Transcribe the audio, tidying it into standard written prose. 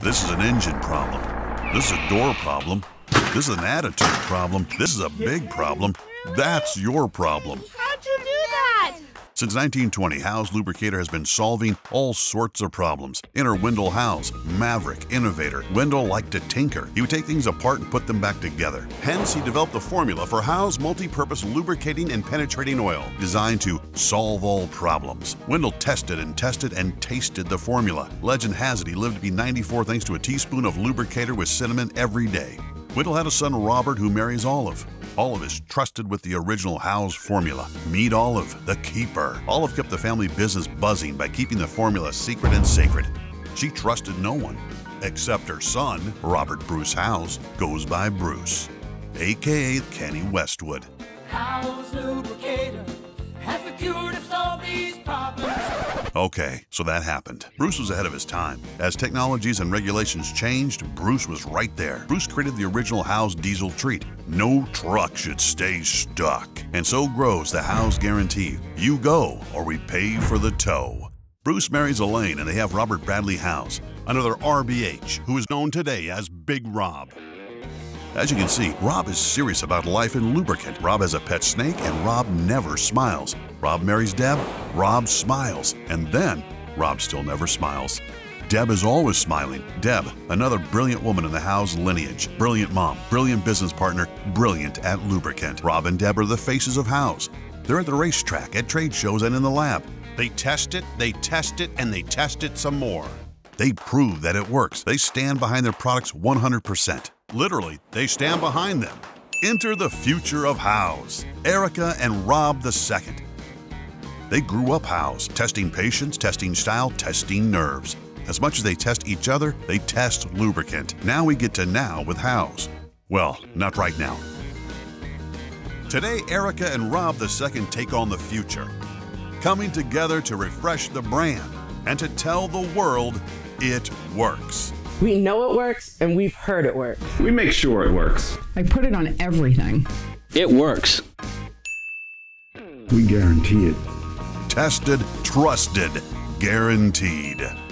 This is an engine problem. This is a door problem. This is an attitude problem. This is a big problem. That's your problem. How'd you do that? Since 1920, Howes Lubricator has been solving all sorts of problems. Enter Wendell Howes, maverick, innovator. Wendell liked to tinker. He would take things apart and put them back together. Hence, he developed the formula for Howes multi-purpose lubricating and penetrating oil, designed to solve all problems. Wendell tested and tasted the formula. Legend has it he lived to be 94 thanks to a teaspoon of lubricator with cinnamon every day. Wendell had a son, Robert, who marries Olive. Olive is trusted with the original Howes formula. Meet Olive, the keeper. Olive kept the family business buzzing by keeping the formula secret and sacred. She trusted no one, except her son, Robert Bruce Howes, goes by Bruce, a.k.a. Kenny Westwood. Howes Lubricator has the cure to solve these problems. Okay, so that happened. Bruce was ahead of his time. As technologies and regulations changed, Bruce was right there. Bruce created the original Howes diesel treat. No truck should stay stuck. And so grows the Howes guarantee. You go, or we pay for the tow. Bruce marries Elaine, and they have Robert Bradley Howes, another RBH, who is known today as Big Rob. As you can see, Rob is serious about life and lubricant. Rob has a pet snake, and Rob never smiles. Rob marries Deb, Rob smiles, and then Rob still never smiles. Deb is always smiling. Deb, another brilliant woman in the Howes lineage. Brilliant mom, brilliant business partner, brilliant at lubricant. Rob and Deb are the faces of Howes. They're at the racetrack, at trade shows, and in the lab. They test it, and they test it some more. They prove that it works. They stand behind their products 100%. Literally, they stand behind them. Enter the future of Howes, Erica and Rob II. They grew up Howes, testing patience, testing style, testing nerves. As much as they test each other, they test lubricant. Now we get to now with Howes. Well, not right now. Today, Erica and Rob II take on the future, coming together to refresh the brand and to tell the world it works. We know it works, and we've heard it works. We make sure it works. I put it on everything. It works. We guarantee it. Tested, trusted, guaranteed.